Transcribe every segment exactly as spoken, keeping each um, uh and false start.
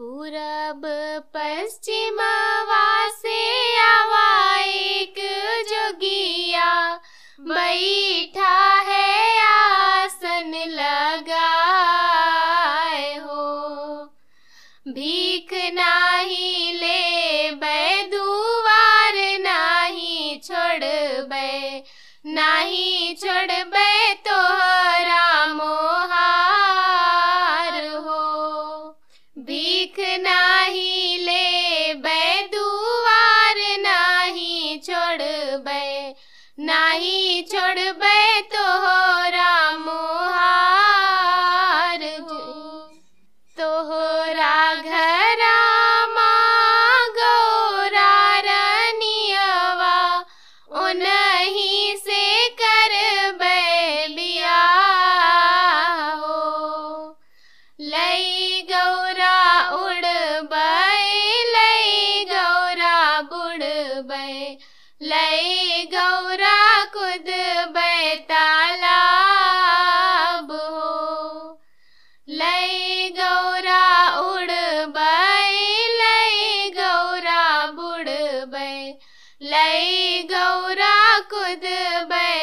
पूरब पश्चिमवा से आवा एक जोगिया, बैठा है आसन लगाए हो। भीख नाही ले बै दुआर, नाही छोड़बै नाही छोड़बै तोहरा मोहार हो। भीख नाही ले बै दुआर, नाही छोड़बै नाही छोड़बै तोहरा मोहार हो। तोहरा घरा माँ गौरा रनियवा, ओनही से करबै बियाह हो। लई गौरा उड़बै लई गौरा बुड़बै, लई गौरा कूदबै तालाब हो। लई गौरा उड़बै लई गौरा बुड़बै, लई गौरा कूदबै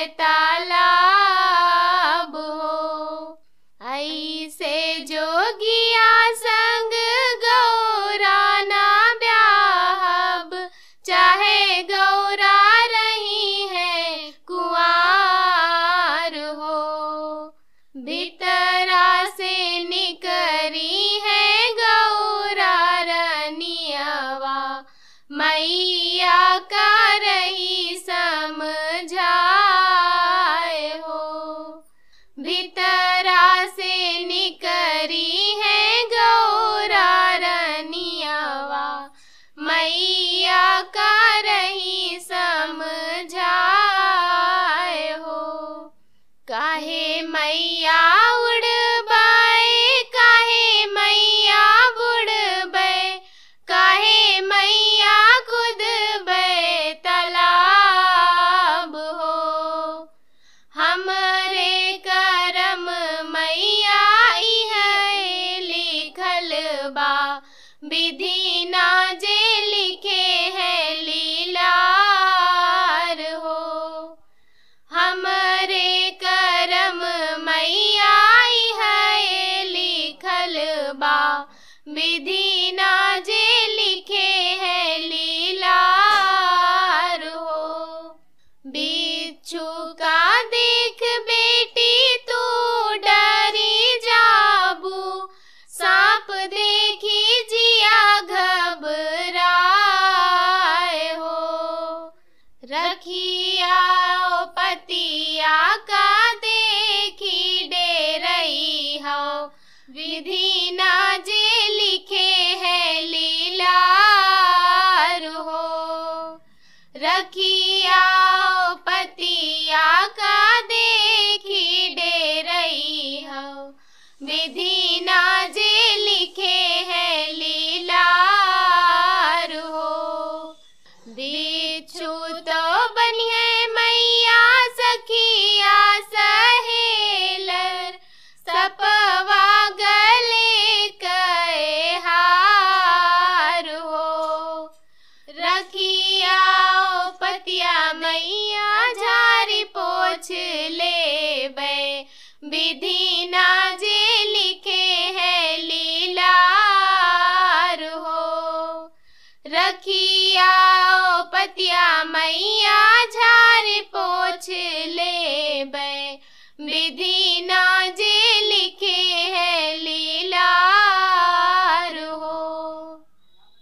तालाब हो। ऐसे जोगिया संग गौरा ना ब्याहब, चाहे गौरा रही है कुंवार हो। भीतरा से निकरी है गौरा रनियवा, मैया का रही समझाए हो। भीतरा से निकरी है गौरा रनियवा, मैया का रही समझाए हो। काहे मैया उड़बै काहे मैया बुड़बै, काहे मैया कूदबै तालाब हो। हमरे करम मैया इहे लिखल बा, विधि ना जे लिखे है लीलार हो। हमरे करम मैया इहे लिखल बा, विधि ना जे लिखे है लीलार हो। बिच्छू का देख बेटी तू डरी जाबू, सांप देखी जिया घबराए हो। रखिया पतिया का देखी डेरई हो, विधि ना जे लिखे है लीलार हो। रखिया पतिया का देखी डेरई हो, विधि ना जे लिखे है लीलार हो। बिच्छू तो बनिए मैया सखिया सहेलर, सपवा गले कए हार हो। रखिया पतिया मैया झारी पोछ लेबै, विधि ना जे लिखे है लीलार हो। रखिया पतिया मैया झारी पोछ लेबै, विधि